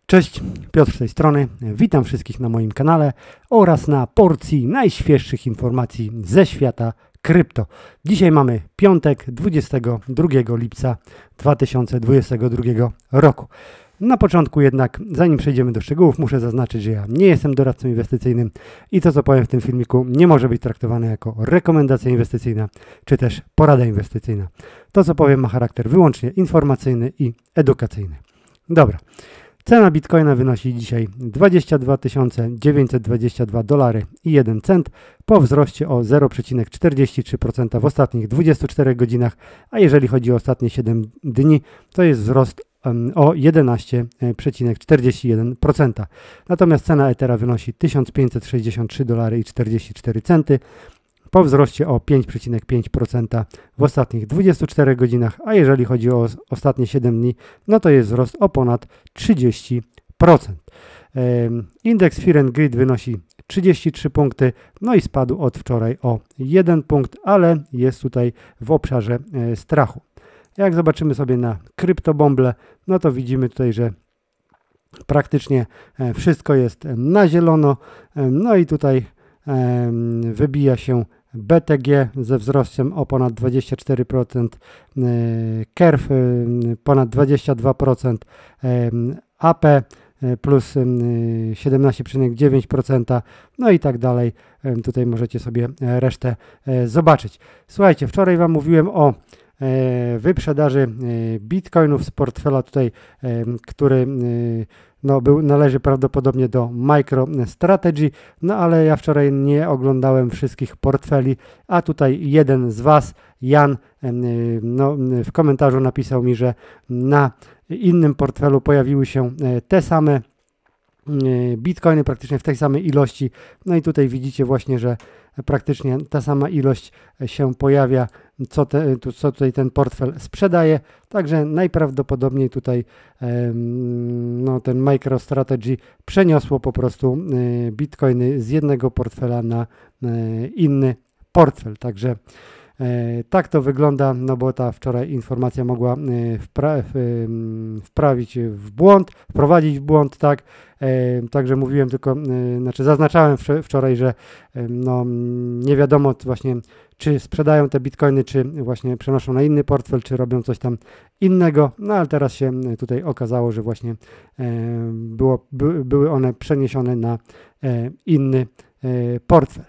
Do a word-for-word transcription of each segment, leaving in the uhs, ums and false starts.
Cześć, Piotr z tej strony. Witam wszystkich na moim kanale oraz na porcji najświeższych informacji ze świata krypto. Dzisiaj mamy piątek, dwudziestego drugiego lipca dwa tysiące dwudziestego drugiego roku. Na początku jednak, zanim przejdziemy do szczegółów, muszę zaznaczyć, że ja nie jestem doradcą inwestycyjnym i to, co powiem w tym filmiku, nie może być traktowane jako rekomendacja inwestycyjna czy też porada inwestycyjna. To, co powiem, ma charakter wyłącznie informacyjny i edukacyjny. Dobra. Cena Bitcoina wynosi dzisiaj dwadzieścia dwa tysiące dziewięćset dwadzieścia dwa dolary i jeden cent po wzroście o zero przecinek czterdzieści trzy procent w ostatnich dwudziestu czterech godzinach, a jeżeli chodzi o ostatnie siedem dni, to jest wzrost um, o jedenaście przecinek czterdzieści jeden procent. Natomiast cena Ethera wynosi tysiąc pięćset sześćdziesiąt trzy dolary i czterdzieści cztery centy po wzroście o pięć przecinek pięć procent w ostatnich dwudziestu czterech godzinach, a jeżeli chodzi o ostatnie siedem dni, no to jest wzrost o ponad trzydzieści procent. Indeks Fear and Greed wynosi trzydzieści trzy punkty, no i spadł od wczoraj o jeden punkt, ale jest tutaj w obszarze strachu. Jak zobaczymy sobie na CryptoBomble, no to widzimy tutaj, że praktycznie wszystko jest na zielono, no i tutaj wybija się B T G ze wzrostem o ponad dwadzieścia cztery procent, Kerf ponad dwadzieścia dwa procent, A P plus siedemnaście przecinek dziewięć procent, no i tak dalej. Tutaj możecie sobie resztę zobaczyć. Słuchajcie, wczoraj Wam mówiłem o wyprzedaży bitcoinów z portfela tutaj, który no, był, należy prawdopodobnie do MicroStrategy, no ale ja wczoraj nie oglądałem wszystkich portfeli, a tutaj jeden z Was, Jan, no, w komentarzu napisał mi, że na innym portfelu pojawiły się te same bitcoiny praktycznie w tej samej ilości, no i tutaj widzicie właśnie, że praktycznie ta sama ilość się pojawia, co, te, co tutaj ten portfel sprzedaje, także najprawdopodobniej tutaj no, ten MicroStrategy przeniosło po prostu bitcoiny z jednego portfela na inny portfel, także tak to wygląda, no bo ta wczoraj informacja mogła wpra wprawić w błąd, wprowadzić w błąd, tak, także mówiłem tylko, znaczy zaznaczałem wczoraj, że no nie wiadomo właśnie, czy sprzedają te bitcoiny, czy właśnie przenoszą na inny portfel, czy robią coś tam innego, no ale teraz się tutaj okazało, że właśnie było, by, były one przeniesione na inny portfel.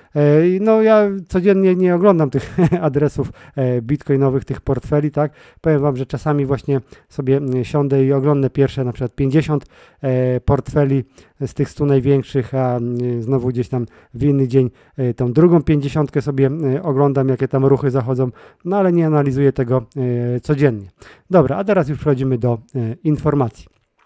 No ja codziennie nie oglądam tych adresów bitcoinowych, tych portfeli, tak. Powiem Wam, że czasami właśnie sobie siądę i oglądam pierwsze na przykład pięćdziesiąt portfeli z tych stu największych, a znowu gdzieś tam w inny dzień tą drugą pięćdziesiątkę sobie oglądam, jakie tam ruchy zachodzą, no ale nie analizuję tego codziennie. Dobra, a teraz już przechodzimy do informacji.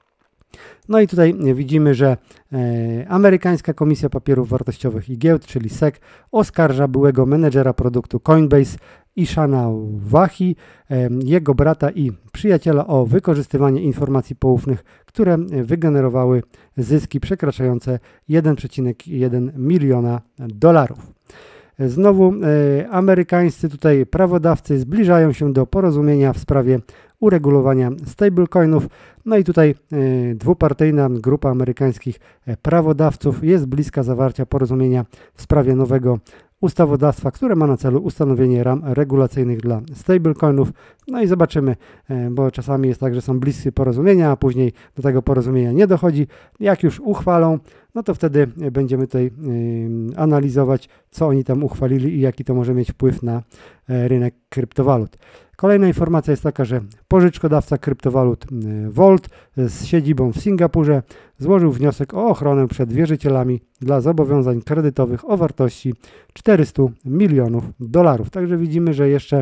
No i tutaj widzimy, że e, amerykańska Komisja Papierów Wartościowych i Giełd, czyli S E C, oskarża byłego menedżera produktu Coinbase Ishana Wahi, e, jego brata i przyjaciela o wykorzystywanie informacji poufnych, które wygenerowały zyski przekraczające jeden przecinek jeden miliona dolarów. Znowu e, amerykańscy tutaj prawodawcy zbliżają się do porozumienia w sprawie uregulowania stablecoinów. No i tutaj e, dwupartyjna grupa amerykańskich prawodawców jest bliska zawarcia porozumienia w sprawie nowego ustawodawstwa, które ma na celu ustanowienie ram regulacyjnych dla stablecoinów. No i zobaczymy, e, bo czasami jest tak, że są bliscy porozumienia, a później do tego porozumienia nie dochodzi. Jak już uchwalą, no to wtedy będziemy tutaj e, analizować, co oni tam uchwalili i jaki to może mieć wpływ na e, rynek kryptowalut. Kolejna informacja jest taka, że pożyczkodawca kryptowalut Volt z siedzibą w Singapurze złożył wniosek o ochronę przed wierzycielami dla zobowiązań kredytowych o wartości czterysta milionów dolarów. Także widzimy, że jeszcze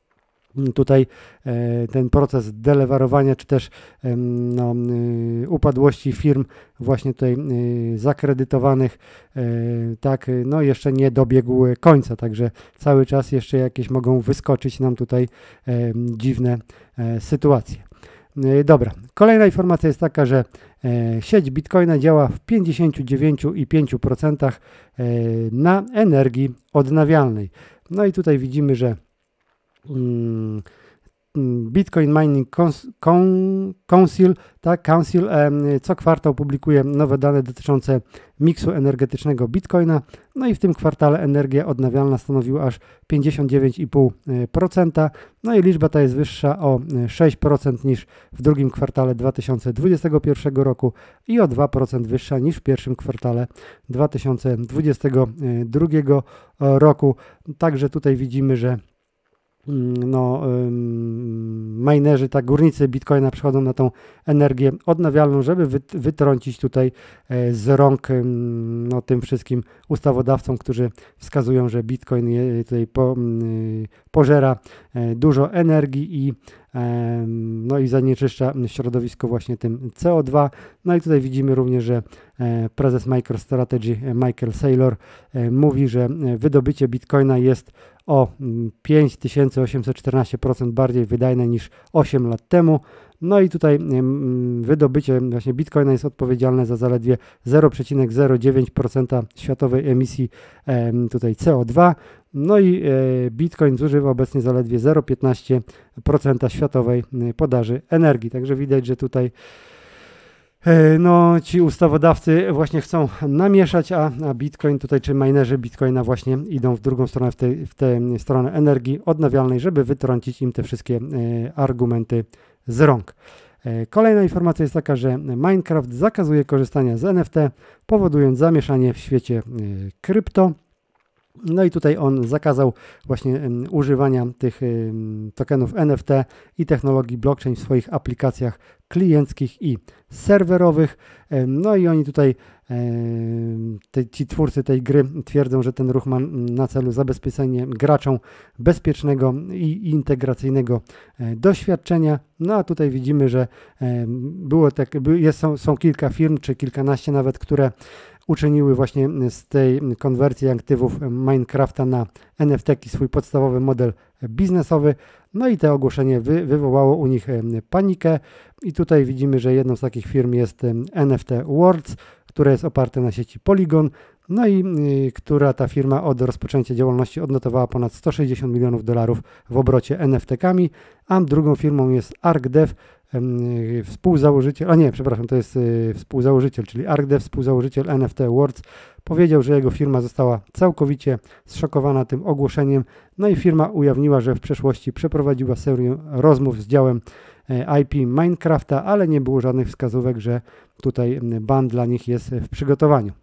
tutaj e, ten proces delewarowania, czy też e, no, e, upadłości firm właśnie tutaj e, zakredytowanych, e, tak, no jeszcze nie dobiegł końca, także cały czas jeszcze jakieś mogą wyskoczyć nam tutaj e, dziwne e, sytuacje. E, dobra, kolejna informacja jest taka, że e, sieć Bitcoina działa w pięćdziesięciu dziewięciu przecinek pięć procent e, na energii odnawialnej. No i tutaj widzimy, że Bitcoin Mining Council, tak, Council co kwartał publikuje nowe dane dotyczące miksu energetycznego Bitcoina, no i w tym kwartale energia odnawialna stanowiła aż pięćdziesiąt dziewięć i pół procent, no i liczba ta jest wyższa o sześć procent niż w drugim kwartale dwa tysiące dwudziestego pierwszego roku i o dwa procent wyższa niż w pierwszym kwartale dwa tysiące dwudziestego drugiego roku. Także tutaj widzimy, że no, minerzy, tak, górnicy Bitcoina przechodzą na tą energię odnawialną, żeby wytrącić tutaj z rąk no, tym wszystkim ustawodawcom, którzy wskazują, że Bitcoin tutaj po, pożera dużo energii i no i zanieczyszcza środowisko właśnie tym C O dwa. No i tutaj widzimy również, że prezes MicroStrategy Michael Saylor mówi, że wydobycie Bitcoina jest o pięć tysięcy osiemset czternaście procent bardziej wydajne niż osiem lat temu. No i tutaj wydobycie właśnie Bitcoina jest odpowiedzialne za zaledwie zero przecinek zero dziewięć procent światowej emisji tutaj C O dwa. No i Bitcoin zużywa obecnie zaledwie zero przecinek piętnaście procent światowej podaży energii. Także widać, że tutaj no, ci ustawodawcy właśnie chcą namieszać, a, a Bitcoin tutaj, czy minerzy Bitcoina właśnie idą w drugą stronę, w, tej, w tę stronę energii odnawialnej, żeby wytrącić im te wszystkie e, argumenty z rąk. E, kolejna informacja jest taka, że Minecraft zakazuje korzystania z N F T, powodując zamieszanie w świecie e, krypto. No i tutaj on zakazał właśnie um, używania tych um, tokenów N F T i technologii blockchain w swoich aplikacjach klienckich i serwerowych. Um, no i oni tutaj, um, te, ci twórcy tej gry twierdzą, że ten ruch ma na celu zabezpieczenie graczom bezpiecznego i integracyjnego e, doświadczenia. No a tutaj widzimy, że e, było tak, jest, są, są kilka firm, czy kilkanaście nawet, które uczyniły właśnie z tej konwersji aktywów Minecrafta na N F T swój podstawowy model biznesowy. No i to ogłoszenie wy, wywołało u nich panikę i tutaj widzimy, że jedną z takich firm jest N F T Worlds, która jest oparta na sieci Polygon, no i y, która ta firma od rozpoczęcia działalności odnotowała ponad sto sześćdziesiąt milionów dolarów w obrocie N F T-kami, a drugą firmą jest ArcDev, y, współzałożyciel, a nie, przepraszam, to jest y, współzałożyciel, czyli ArcDev, współzałożyciel N F T Worlds, powiedział, że jego firma została całkowicie zszokowana tym ogłoszeniem, no i firma ujawniła, że w przeszłości przeprowadziła serię rozmów z działem I P Minecrafta, ale nie było żadnych wskazówek, że tutaj ban dla nich jest w przygotowaniu.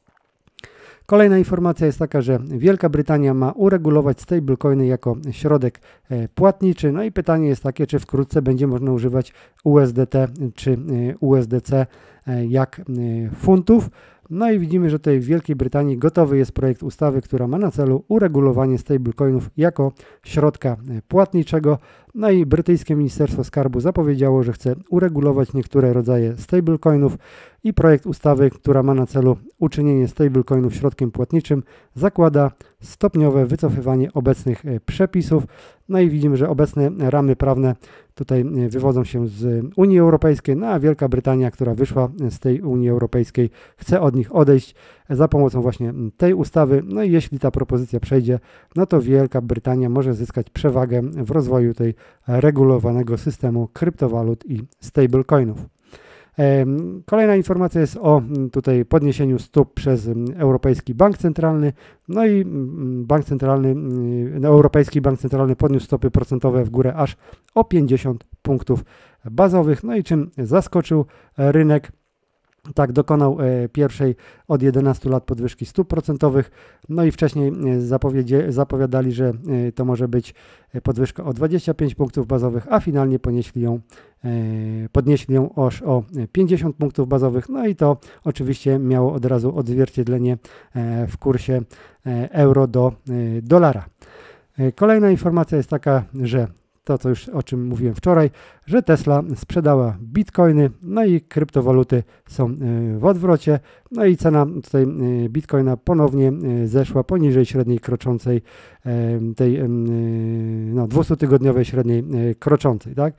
Kolejna informacja jest taka, że Wielka Brytania ma uregulować stablecoiny jako środek płatniczy. No i pytanie jest takie, czy wkrótce będzie można używać U S D T czy U S D C jak funtów. No i widzimy, że tutaj w Wielkiej Brytanii gotowy jest projekt ustawy, która ma na celu uregulowanie stablecoinów jako środka płatniczego. No i brytyjskie Ministerstwo Skarbu zapowiedziało, że chce uregulować niektóre rodzaje stablecoinów i projekt ustawy, która ma na celu uczynienie stablecoinów środkiem płatniczym, zakłada stopniowe wycofywanie obecnych przepisów. No i widzimy, że obecne ramy prawne tutaj wywodzą się z Unii Europejskiej, no a Wielka Brytania, która wyszła z tej Unii Europejskiej, chce od nich odejść za pomocą właśnie tej ustawy. No i jeśli ta propozycja przejdzie, no to Wielka Brytania może zyskać przewagę w rozwoju tej regulowanego systemu kryptowalut i stablecoinów. Kolejna informacja jest o tutaj podniesieniu stóp przez Europejski Bank Centralny. No i Bank Centralny, Europejski Bank Centralny podniósł stopy procentowe w górę aż o pięćdziesiąt punktów bazowych. No i czym zaskoczył rynek? Tak, dokonał e, pierwszej od jedenastu lat podwyżki stóp procentowych, no i wcześniej e, zapowiadali, że e, to może być podwyżka o dwadzieścia pięć punktów bazowych, a finalnie ponieśli ją, e, podnieśli ją aż o pięćdziesiąt punktów bazowych, no i to oczywiście miało od razu odzwierciedlenie e, w kursie e, euro do e, dolara. E, kolejna informacja jest taka, że to, co już o czym mówiłem wczoraj, że Tesla sprzedała bitcoiny, no i kryptowaluty są w odwrocie, no i cena tutaj bitcoina ponownie zeszła poniżej średniej kroczącej, tej no, dwustutygodniowej średniej kroczącej, tak?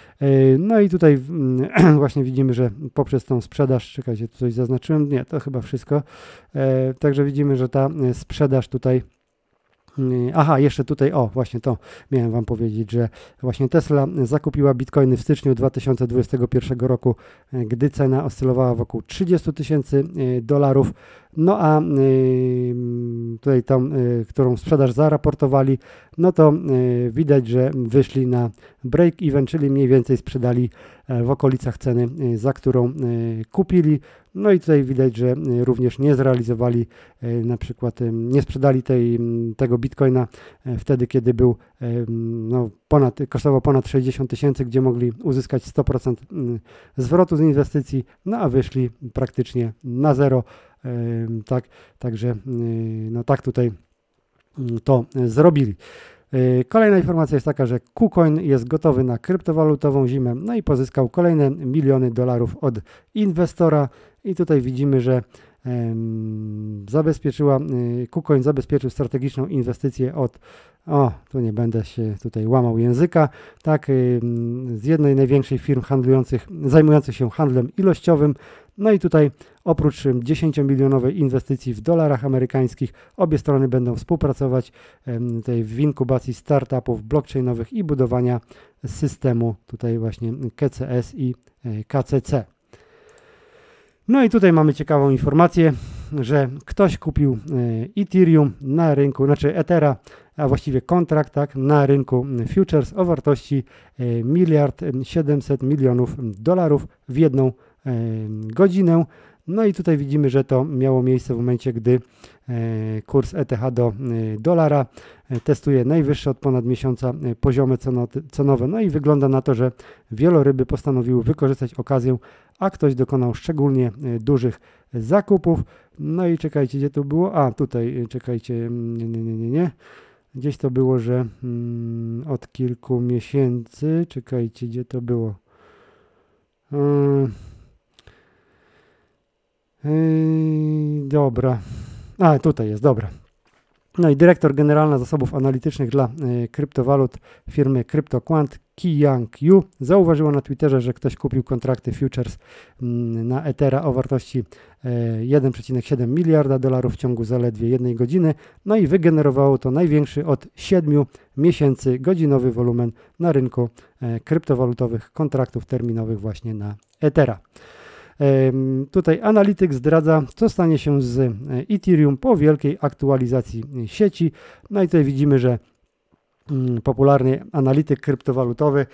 No i tutaj właśnie widzimy, że poprzez tą sprzedaż, czekajcie, tu coś zaznaczyłem, nie, to chyba wszystko, także widzimy, że ta sprzedaż tutaj Aha, jeszcze tutaj, o właśnie to miałem Wam powiedzieć, że właśnie Tesla zakupiła bitcoiny w styczniu dwa tysiące dwudziestego pierwszego roku, gdy cena oscylowała wokół trzydzieści tysięcy dolarów. No a tutaj tą, którą sprzedaż zaraportowali, no to widać, że wyszli na break-even, czyli mniej więcej sprzedali w okolicach ceny, za którą kupili. No i tutaj widać, że również nie zrealizowali, na przykład nie sprzedali tej, tego bitcoina wtedy, kiedy był no, ponad, kosztował ponad sześćdziesiąt tysięcy, gdzie mogli uzyskać sto procent zwrotu z inwestycji, no a wyszli praktycznie na zero. Tak, także no tak tutaj to zrobili. Kolejna informacja jest taka, że KuCoin jest gotowy na kryptowalutową zimę, no i pozyskał kolejne miliony dolarów od inwestora i tutaj widzimy, że um, zabezpieczyła, KuCoin zabezpieczył strategiczną inwestycję od, o, tu nie będę się tutaj łamał języka, tak, z jednej z największych firm handlujących, zajmujących się handlem ilościowym. No i tutaj oprócz dziesięciomilionowej inwestycji w dolarach amerykańskich obie strony będą współpracować tutaj w inkubacji startupów blockchainowych i budowania systemu tutaj właśnie K C S i K C C. No i tutaj mamy ciekawą informację, że ktoś kupił Ethereum na rynku, znaczy Ethera, a właściwie kontrakt, tak, na rynku futures o wartości miliard siedemset milionów dolarów w jedną godzinę. No i tutaj widzimy, że to miało miejsce w momencie, gdy kurs E T H do dolara testuje najwyższe od ponad miesiąca poziomy cenowe. No i wygląda na to, że wieloryby postanowiły wykorzystać okazję, a ktoś dokonał szczególnie dużych zakupów. No i czekajcie, gdzie to było? A, tutaj, czekajcie, nie, nie, nie, nie, nie. Gdzieś to było, że mm, od kilku miesięcy, czekajcie, gdzie to było? Yy, yy, dobra. A, tutaj jest, dobra. No i dyrektor generalna zasobów analitycznych dla y, kryptowalut firmy CryptoQuant, Ki-Yang Yu, zauważyła na Twitterze, że ktoś kupił kontrakty futures y, na Ethera o wartości y, jeden przecinek siedem miliarda dolarów w ciągu zaledwie jednej godziny. No i wygenerowało to największy od siedmiu miesięcy godzinowy wolumen na rynku y, kryptowalutowych kontraktów terminowych właśnie na Ethera. Tutaj analityk zdradza, co stanie się z Ethereum po wielkiej aktualizacji sieci. No i tutaj widzimy, że popularny analityk kryptowalutowy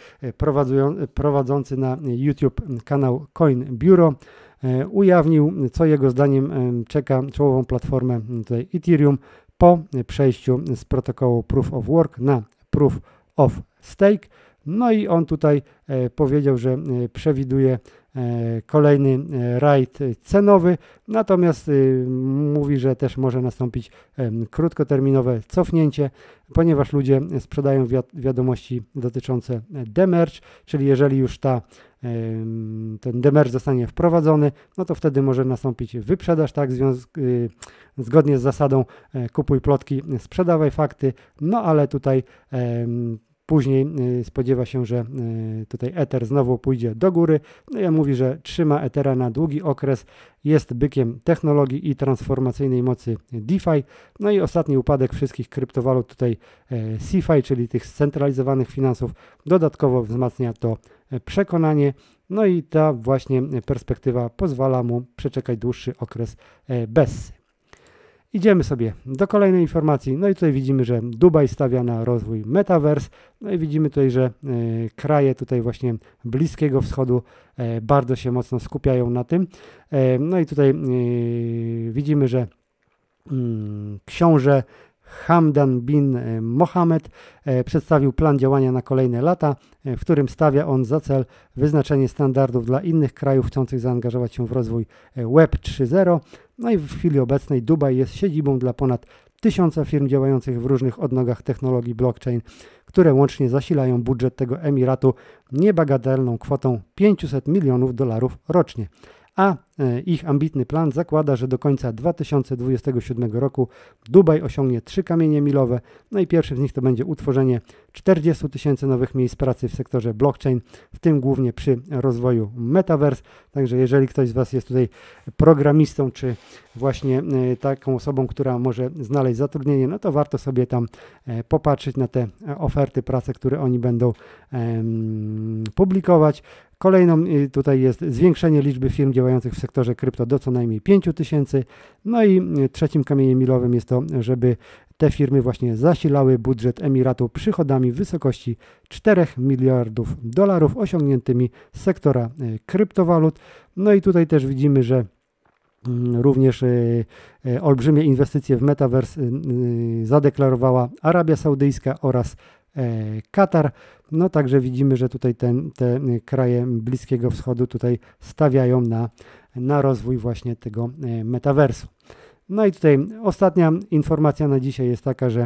prowadzący na YouTube kanał Coin Bureau ujawnił, co jego zdaniem czeka czołową platformę tutaj Ethereum po przejściu z protokołu Proof of Work na Proof of Stake. No i on tutaj e, powiedział, że e, przewiduje e, kolejny e, rajd cenowy, natomiast e, mówi, że też może nastąpić e, krótkoterminowe cofnięcie, ponieważ ludzie sprzedają wi wiadomości dotyczące demerge, czyli jeżeli już ta, e, ten demerge zostanie wprowadzony, no to wtedy może nastąpić wyprzedaż, tak, związk, e, zgodnie z zasadą e, kupuj plotki, sprzedawaj fakty, no ale tutaj e, później spodziewa się, że tutaj Ether znowu pójdzie do góry. No i mówi, że trzyma Ethera na długi okres, jest bykiem technologii i transformacyjnej mocy DeFi. No i ostatni upadek wszystkich kryptowalut tutaj CeFi, czyli tych scentralizowanych finansów, dodatkowo wzmacnia to przekonanie. No i ta właśnie perspektywa pozwala mu przeczekać dłuższy okres bessy. Idziemy sobie do kolejnej informacji, no i tutaj widzimy, że Dubaj stawia na rozwój Metaverse, no i widzimy tutaj, że y, kraje tutaj właśnie Bliskiego Wschodu y, bardzo się mocno skupiają na tym. Y, no i tutaj y, widzimy, że y, książę Hamdan bin Mohammed e, przedstawił plan działania na kolejne lata, e, w którym stawia on za cel wyznaczenie standardów dla innych krajów chcących zaangażować się w rozwój Web trzy zero. No i w chwili obecnej Dubaj jest siedzibą dla ponad tysiąca firm działających w różnych odnogach technologii blockchain, które łącznie zasilają budżet tego emiratu niebagatelną kwotą pięćset milionów dolarów rocznie. A ich ambitny plan zakłada, że do końca dwa tysiące dwudziestego siódmego roku Dubaj osiągnie trzy kamienie milowe, no i pierwszym z nich to będzie utworzenie czterdziestu tysięcy nowych miejsc pracy w sektorze blockchain, w tym głównie przy rozwoju metaverse. Także jeżeli ktoś z Was jest tutaj programistą, czy właśnie taką osobą, która może znaleźć zatrudnienie, no to warto sobie tam popatrzeć na te oferty pracy, które oni będą um, publikować. Kolejną tutaj jest zwiększenie liczby firm działających w sektorze krypto do co najmniej pięć tysięcy. No i trzecim kamieniem milowym jest to, żeby te firmy właśnie zasilały budżet Emiratu przychodami w wysokości czterech miliardów dolarów osiągniętymi z sektora kryptowalut. No i tutaj też widzimy, że również olbrzymie inwestycje w metaverse zadeklarowała Arabia Saudyjska oraz Katar. No także widzimy, że tutaj ten, te kraje Bliskiego Wschodu tutaj stawiają na, na rozwój właśnie tego metaversu. No i tutaj ostatnia informacja na dzisiaj jest taka, że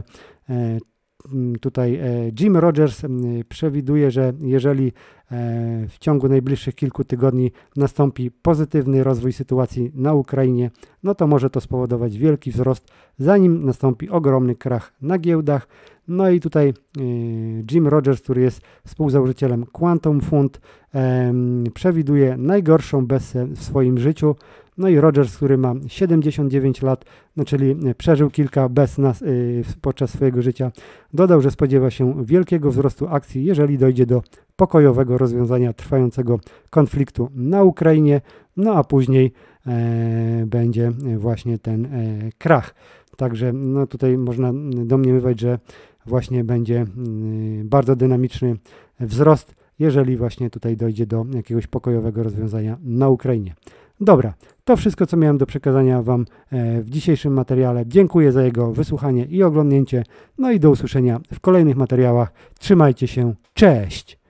tutaj Jim Rogers przewiduje, że jeżeli w ciągu najbliższych kilku tygodni nastąpi pozytywny rozwój sytuacji na Ukrainie, no to może to spowodować wielki wzrost, zanim nastąpi ogromny krach na giełdach. No i tutaj Jim Rogers, który jest współzałożycielem Quantum Fund, przewiduje najgorszą bessę w swoim życiu. No i Rogers, który ma siedemdziesiąt dziewięć lat, no czyli przeżył kilka bess na, y, podczas swojego życia, dodał, że spodziewa się wielkiego wzrostu akcji, jeżeli dojdzie do pokojowego rozwiązania trwającego konfliktu na Ukrainie, no a później e, będzie właśnie ten e, krach. Także no tutaj można domniemywać, że właśnie będzie y, bardzo dynamiczny wzrost, jeżeli właśnie tutaj dojdzie do jakiegoś pokojowego rozwiązania na Ukrainie. Dobra, to wszystko, co miałem do przekazania Wam w dzisiejszym materiale. Dziękuję za jego wysłuchanie i oglądnięcie. No i do usłyszenia w kolejnych materiałach. Trzymajcie się, cześć!